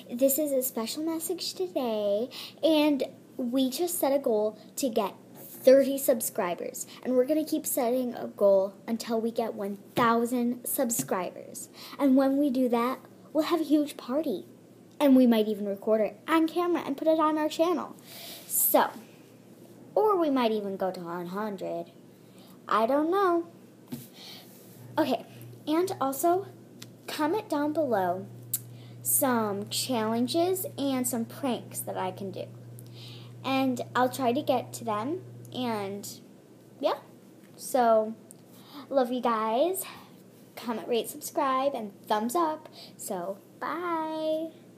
this is a special message today, and we just set a goal to get 30 subscribers, and we're going to keep setting a goal until we get 1,000 subscribers. And when we do that, we'll have a huge party, and we might even record it on camera and put it on our channel. So, or we might even go to 100. I don't know. Okay, and also comment down below some challenges and some pranks that I can do. And I'll try to get to them. And yeah, so love you guys. Comment, rate, subscribe, and thumbs up. So bye.